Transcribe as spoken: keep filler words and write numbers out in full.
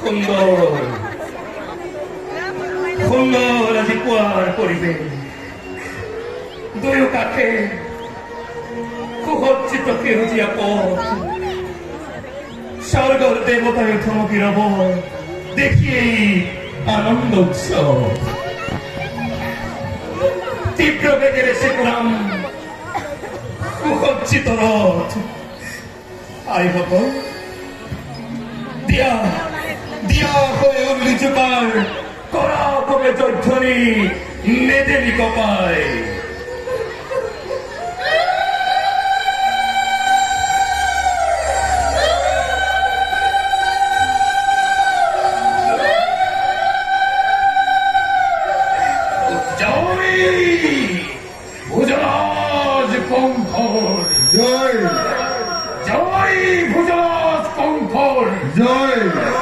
সুন্দর সুন্দর আজি পুৱাৰ পৰিৱেশ দুয়ো কাষে সুসজ্জিত সেউজীয়া পথ স্বৰ্গৰ দেৱতাই থমকি ৰব দেখিয়েই আনন্দ উৎসৱ তীব্ৰ বেগেৰে চেকুৰাম সুসজ্জিত ৰথ আইসকল দিয়া দিয়া হৈ উৰুলি জোকাৰ কৰা কমে জধ্বনি নেদেলি কপাই ভোজরাজ কঙ্কর জয় জয় ভোজরাজ কঙ্কর জয়